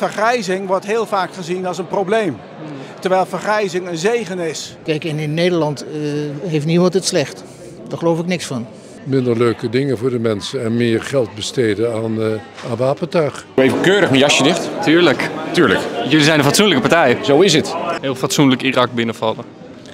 Vergrijzing wordt heel vaak gezien als een probleem. Terwijl vergrijzing een zegen is. Kijk, in Nederland heeft niemand het slecht. Daar geloof ik niks van. Minder leuke dingen voor de mensen en meer geld besteden aan wapentuig. Even keurig mijn jasje dicht. Tuurlijk. Tuurlijk. Jullie zijn een fatsoenlijke partij. Zo is het. Heel fatsoenlijk Irak binnenvallen.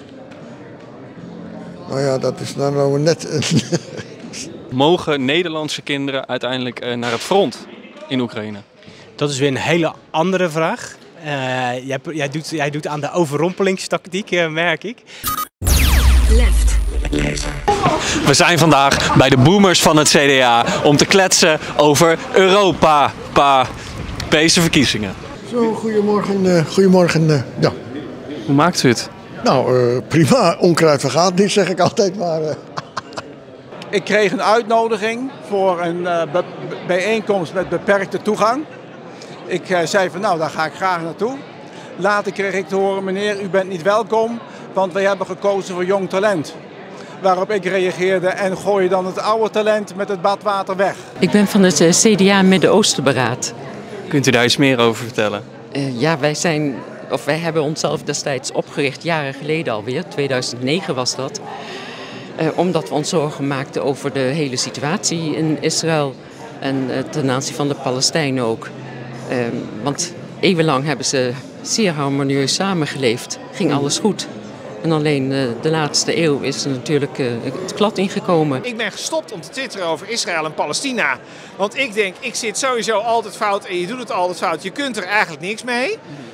Nou ja, dat is nou net... Mogen Nederlandse kinderen uiteindelijk naar het front in Oekraïne? Dat is weer een hele andere vraag. Jij doet aan de overrompelingstactiek, merk ik. Left. We zijn vandaag bij de boomers van het CDA om te kletsen over Europa. Deze verkiezingen. Zo, goedemorgen. Ja. Hoe maakt u het? Nou, prima. Onkruid vergaat niet, zeg ik altijd, maar... Ik kreeg een uitnodiging voor een bijeenkomst met beperkte toegang. Ik zei van nou, daar ga ik graag naartoe. Later kreeg ik te horen, meneer, u bent niet welkom, want wij hebben gekozen voor jong talent. Waarop ik reageerde en gooi je dan het oude talent met het badwater weg. Ik ben van het CDA Midden-Oostenberaad. Kunt u daar iets meer over vertellen? Wij hebben onszelf destijds opgericht, jaren geleden alweer, 2009 was dat. Omdat we ons zorgen maakten over de hele situatie in Israël en ten aanzien van de Palestijnen ook. Want eeuwenlang hebben ze zeer harmonieus samengeleefd, ging alles goed. En alleen de laatste eeuw is er natuurlijk het klad ingekomen. Ik ben gestopt om te twitteren over Israël en Palestina. Want ik denk, ik zit sowieso altijd fout en je doet het altijd fout. Je kunt er eigenlijk niks mee.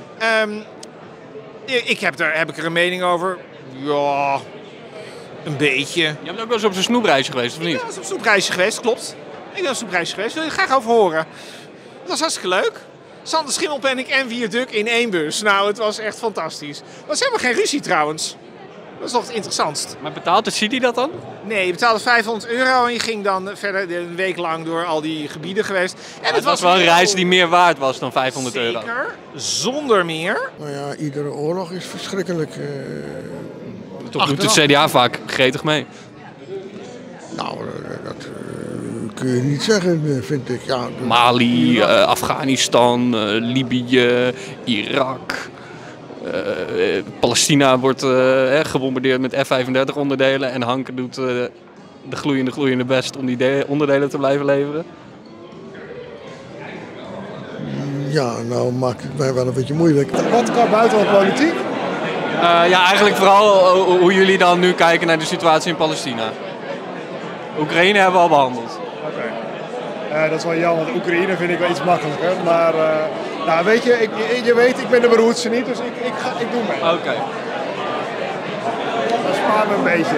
Heb ik er een mening over? Ja, een beetje. Je bent ook wel eens op zo'n snoepreisje geweest, of niet? Ik ben op zo'n snoepreisje geweest, klopt. Ik ben op zo'n snoepreisje geweest, wil je er graag over horen. Dat was hartstikke leuk. Sander Schimmelpenninck en Viaduct in één bus. Nou, het was echt fantastisch. Het was helemaal geen ruzie trouwens. Dat is toch het interessantst. Maar betaalt de City dat dan? Nee, je betaalde €500 en je ging dan verder een week lang door al die gebieden geweest. En het was wel een reis die meer waard was dan €500. Zeker, zonder meer. Nou ja, iedere oorlog is verschrikkelijk. Toch doet het CDA vaak gretig mee. Nou, dat kun je niet zeggen, vind ik. Ja, Mali, Afghanistan, Libië, Irak. Palestina wordt gebombardeerd met F-35 onderdelen en Hanke doet de gloeiende best om die onderdelen te blijven leveren. Ja, nou maakt het mij wel een beetje moeilijk. Wat qua buitenlandpolitiek? Eigenlijk vooral hoe jullie dan nu kijken naar de situatie in Palestina. Oekraïne hebben we al behandeld. Oké. Dat is wel jammer, want Oekraïne vind ik wel iets makkelijker. Maar weet je, je weet, ik ben de beroerdste niet, dus ik doe mee. Oké. Dat spaart me een beetje.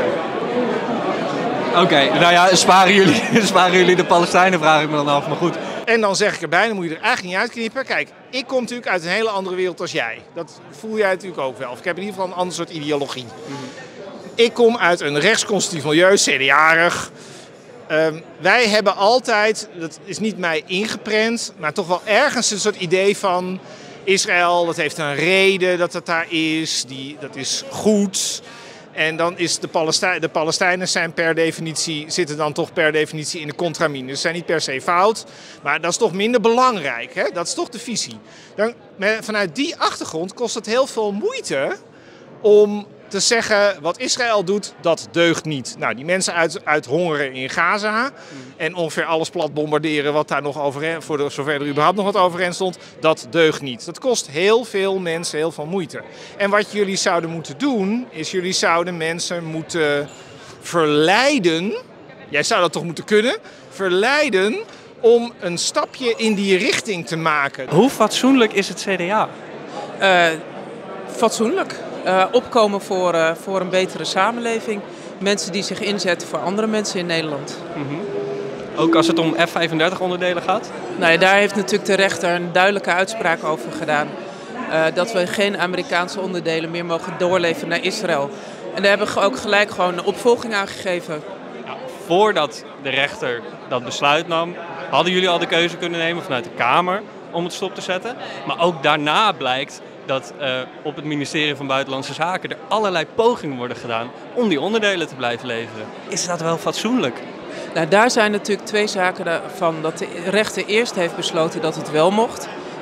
Oké, nou ja, sparen jullie de Palestijnen, vraag ik me dan af, maar goed. En dan zeg ik erbij, dan moet je er eigenlijk niet uitknippen. Kijk, ik kom natuurlijk uit een hele andere wereld als jij. Dat voel jij natuurlijk ook wel. Of ik heb in ieder geval een ander soort ideologie. Ik kom uit een rechtsconservatief milieu, CDA-arig. Wij hebben altijd, dat is niet mij ingeprent, maar toch wel ergens een soort idee van Israël, dat heeft een reden dat het daar is, dat is goed. En dan is de Palestijnen zitten dan toch per definitie in de contramine. Dus ze zijn niet per se fout, maar dat is toch minder belangrijk. Hè? Dat is toch de visie. Vanuit die achtergrond kost het heel veel moeite om te zeggen wat Israël doet, dat deugt niet. Nou, die mensen uithongeren in Gaza en ongeveer alles plat bombarderen wat daar nog overeind, zover er überhaupt nog wat overeind stond, dat deugt niet. Dat kost heel veel mensen heel veel moeite. En wat jullie zouden moeten doen, is jullie zouden mensen moeten verleiden, jij zou dat toch moeten kunnen, verleiden om een stapje in die richting te maken. Hoe fatsoenlijk is het CDA? Fatsoenlijk. Opkomen voor een betere samenleving. Mensen die zich inzetten voor andere mensen in Nederland. Ook als het om F-35 onderdelen gaat? Nou ja, daar heeft natuurlijk de rechter een duidelijke uitspraak over gedaan. Dat we geen Amerikaanse onderdelen meer mogen doorleveren naar Israël. En daar hebben we ook gelijk gewoon een opvolging aan gegeven. Ja, voordat de rechter dat besluit nam, hadden jullie al de keuze kunnen nemen vanuit de Kamer om het stop te zetten. Maar ook daarna blijkt dat op het ministerie van Buitenlandse Zaken er allerlei pogingen worden gedaan om die onderdelen te blijven leveren. Is dat wel fatsoenlijk? Nou, daar zijn natuurlijk twee zaken van. Dat de rechter eerst heeft besloten dat het wel mocht.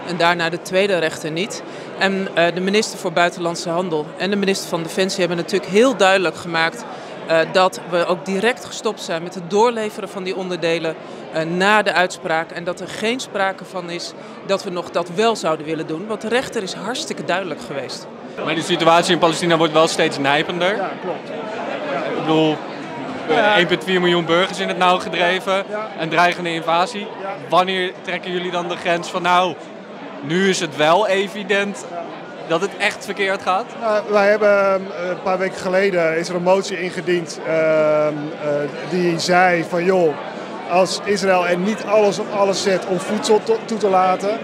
En daarna de tweede rechter niet. En de minister voor Buitenlandse Handel en de minister van Defensie hebben natuurlijk heel duidelijk gemaakt dat we ook direct gestopt zijn met het doorleveren van die onderdelen na de uitspraak. En dat er geen sprake van is dat we nog dat wel zouden willen doen. Want de rechter is hartstikke duidelijk geweest. Maar de situatie in Palestina wordt wel steeds nijpender. Ja, klopt. Ja. Ik bedoel, 1,4 miljoen burgers in het nauw gedreven, een dreigende invasie. Wanneer trekken jullie dan de grens van nou, nu is het wel evident dat het echt verkeerd gaat? Wij hebben een paar weken geleden is er een motie ingediend die zei van joh, als Israël er niet alles op alles zet om voedsel toe te laten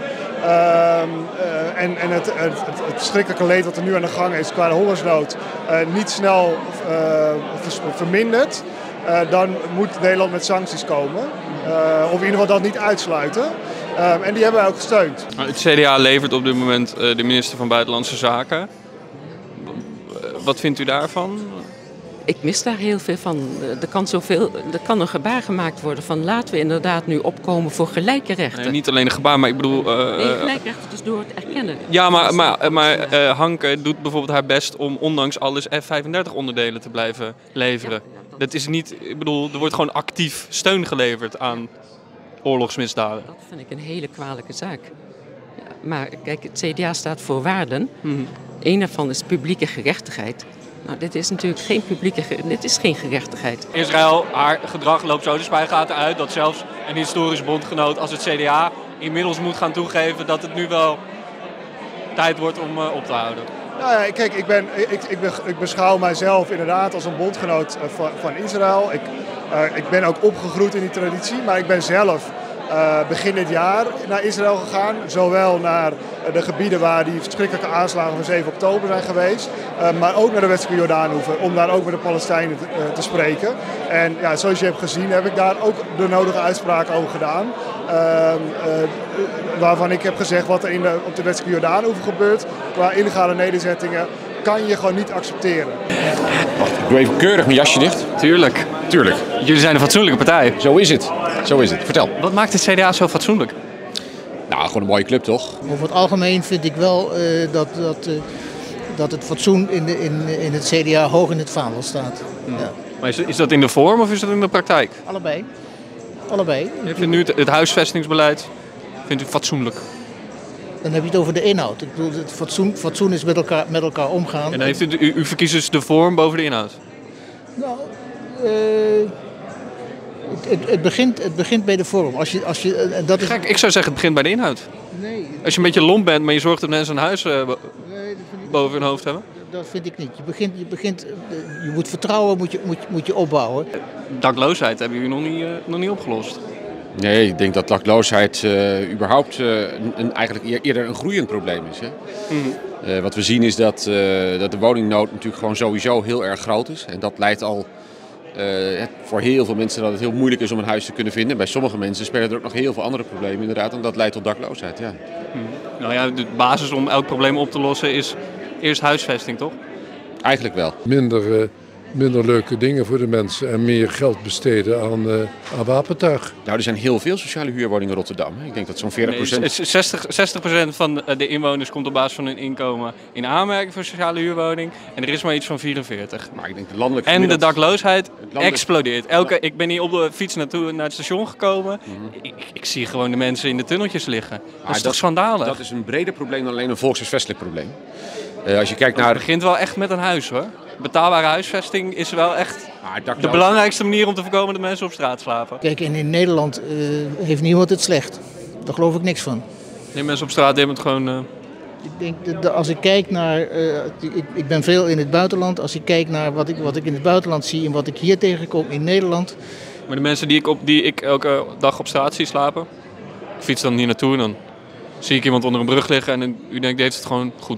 en het verschrikkelijke leed wat er nu aan de gang is qua de hongersnood niet snel vermindert, dan moet Nederland met sancties komen. Of in ieder geval dat niet uitsluiten. En die hebben wij ook gesteund. Het CDA levert op dit moment de minister van Buitenlandse Zaken. Wat vindt u daarvan? Ik mis daar heel veel van. Er kan een gebaar gemaakt worden van laten we inderdaad nu opkomen voor gelijke rechten. Nee, niet alleen een gebaar, maar ik bedoel... gelijke rechten dus door het erkennen. Ja, maar Hanke doet bijvoorbeeld haar best om ondanks alles F-35 onderdelen te blijven leveren. Dat is niet, ik bedoel, er wordt gewoon actief steun geleverd aan oorlogsmisdaden. Dat vind ik een hele kwalijke zaak. Ja, maar kijk, het CDA staat voor waarden. Eén daarvan is publieke gerechtigheid. Nou, dit is natuurlijk dit is geen gerechtigheid. Israël, haar gedrag loopt zo de spuigaten uit dat zelfs een historisch bondgenoot als het CDA inmiddels moet gaan toegeven dat het nu wel tijd wordt om op te houden. Nou ja, kijk, ik beschouw mijzelf inderdaad als een bondgenoot van Israël. Ik ben ook opgegroeid in die traditie, maar ik ben zelf begin dit jaar naar Israël gegaan. Zowel naar de gebieden waar die verschrikkelijke aanslagen van 7 oktober zijn geweest. Maar ook naar de westelijke Jordaanoever om daar ook met de Palestijnen te spreken. En ja, zoals je hebt gezien heb ik daar ook de nodige uitspraken over gedaan. Waarvan ik heb gezegd wat er op de westelijke Jordaanoever gebeurt. Qua illegale nederzettingen kan je gewoon niet accepteren. Wacht, ik doe even keurig mijn jasje dicht. Tuurlijk. Jullie zijn een fatsoenlijke partij. Zo is het. Vertel. Wat maakt het CDA zo fatsoenlijk? Nou, gewoon een mooie club toch? Over het algemeen vind ik wel dat het fatsoen in het CDA hoog in het vaandel staat. Ja. Maar is dat in de vorm of is dat in de praktijk? Allebei. Je vindt nu het huisvestingsbeleid vindt u fatsoenlijk? Dan heb je het over de inhoud. Ik bedoel, het fatsoen is met elkaar omgaan. En dan heeft u verkiest dus de vorm boven de inhoud? Nou, het begint bij de vorm. Gek, ik zou zeggen het begint bij de inhoud. Nee. Als je een beetje lomp bent, maar je zorgt dat mensen een huis boven hun hoofd hebben? Dat vind ik niet. Je moet vertrouwen moet je opbouwen. Dakloosheid hebben jullie nog niet opgelost. Nee, ik denk dat dakloosheid überhaupt eigenlijk eerder een groeiend probleem is. Hè? Wat we zien is dat de woningnood natuurlijk gewoon sowieso heel erg groot is. En dat leidt al voor heel veel mensen dat het heel moeilijk is om een huis te kunnen vinden. Bij sommige mensen spelen er ook nog heel veel andere problemen inderdaad. En dat leidt tot dakloosheid. Ja. Nou ja, de basis om elk probleem op te lossen is eerst huisvesting, toch? Eigenlijk wel. Minder leuke dingen voor de mensen en meer geld besteden aan wapentuig. Nou, er zijn heel veel sociale huurwoningen in Rotterdam. Ik denk dat zo'n 40%... 60% van de inwoners komt op basis van hun inkomen in aanmerking voor sociale huurwoning. En er is maar iets van 44. Maar ik denk de landelijke en de dakloosheid explodeert. Ik ben hier op de fiets naar het station gekomen. Ik zie gewoon de mensen in de tunneltjes liggen. Dat is toch schandalig? Dat is een breder probleem dan alleen een volkshuisvestelijk probleem. Als je kijkt naar... Het begint wel echt met een huis, hoor. Betaalbare huisvesting is wel echt de belangrijkste manier om te voorkomen dat mensen op straat slapen. Kijk, en in Nederland heeft niemand het slecht. Daar geloof ik niks van. Nee, mensen op straat hebben het gewoon... Ik denk dat als ik kijk naar... ik ben veel in het buitenland. Als ik kijk naar wat ik in het buitenland zie en wat ik hier tegenkom in Nederland... Maar de mensen die ik elke dag op straat zie slapen... Ik fiets dan hier naartoe en dan zie ik iemand onder een brug liggen en u denkt, die heeft het gewoon goed.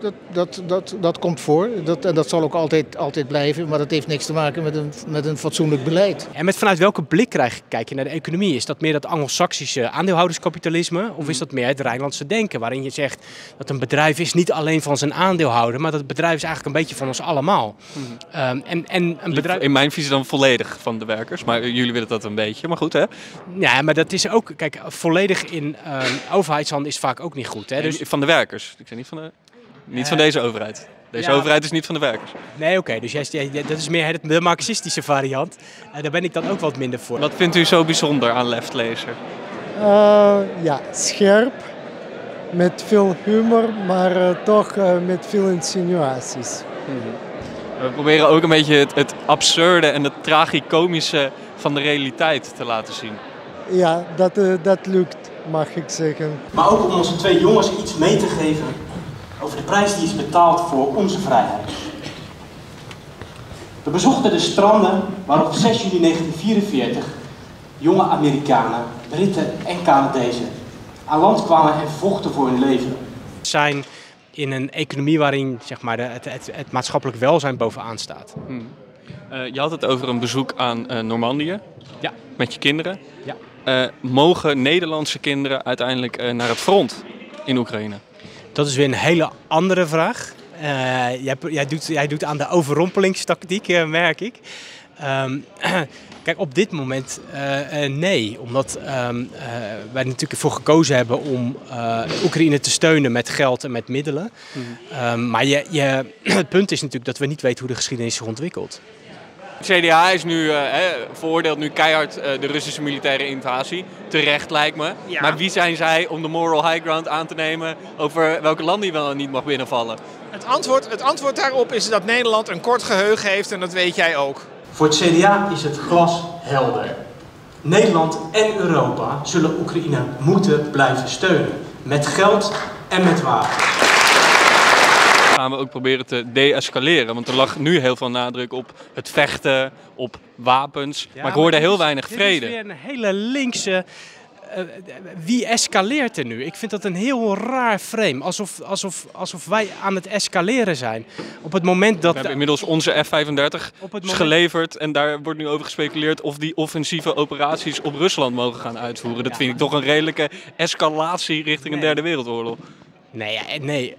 dat komt voor. En dat zal ook altijd blijven, maar dat heeft niks te maken met een fatsoenlijk beleid. En vanuit welke blik kijk je naar de economie? Is dat meer dat Anglo-Saxische aandeelhouderskapitalisme? Of is dat meer het Rijnlandse denken, waarin je zegt dat een bedrijf is niet alleen van zijn aandeelhouder, maar dat het bedrijf is eigenlijk een beetje van ons allemaal. Een bedrijf... In mijn visie dan volledig van de werkers, maar jullie willen dat een beetje, maar goed hè? Ja, maar dat is ook, kijk, volledig in overheidshanden is vaak ook niet goed. Hè? Dus... Van de werkers, ik zeg niet van deze overheid. Deze overheid is niet van de werkers. Nee, oké, dus dat is meer de marxistische variant. Daar ben ik dan ook wat minder voor. Wat vindt u zo bijzonder aan Leftlezer? Ja, scherp, met veel humor, maar toch met veel insinuaties. We proberen ook een beetje het absurde en het tragicomische van de realiteit te laten zien. Ja, dat lukt, mag ik zeggen. Maar ook om onze twee jongens iets mee te geven over de prijs die is betaald voor onze vrijheid. We bezochten de stranden waar op 6 juli 1944 jonge Amerikanen, Britten en Canadezen aan land kwamen en vochten voor hun leven. We zijn in een economie waarin zeg maar, het maatschappelijk welzijn bovenaan staat. Je had het over een bezoek aan Normandië. Ja. Met je kinderen. Ja. Mogen Nederlandse kinderen uiteindelijk naar het front in Oekraïne? Dat is weer een hele andere vraag. Jij doet aan de overrompelingstactiek, merk ik. Kijk, op dit moment nee. Omdat wij natuurlijk ervoor gekozen hebben om Oekraïne te steunen met geld en met middelen. Maar het punt is natuurlijk dat we niet weten hoe de geschiedenis zich ontwikkelt. Het CDA is nu veroordeelt nu keihard de Russische militaire invasie. Terecht lijkt me. Ja. Maar wie zijn zij om de moral high ground aan te nemen over welke landen je wel en niet mag binnenvallen? Het antwoord daarop is dat Nederland een kort geheugen heeft en dat weet jij ook. Voor het CDA is het glashelder. Nederland en Europa zullen Oekraïne moeten blijven steunen. Met geld en met wapens. Gaan we ook proberen te de-escaleren. Want er lag nu heel veel nadruk op het vechten, op wapens. Ja, maar ik hoorde heel weinig vrede. Dit is weer een hele linkse... wie escaleert er nu? Ik vind dat een heel raar frame. Alsof wij aan het escaleren zijn. Op het moment dat... We hebben inmiddels onze F-35 geleverd. En daar wordt nu over gespeculeerd of die offensieve operaties op Rusland mogen gaan uitvoeren. Dat vind ik toch een redelijke escalatie richting een derde wereldoorlog. Nee,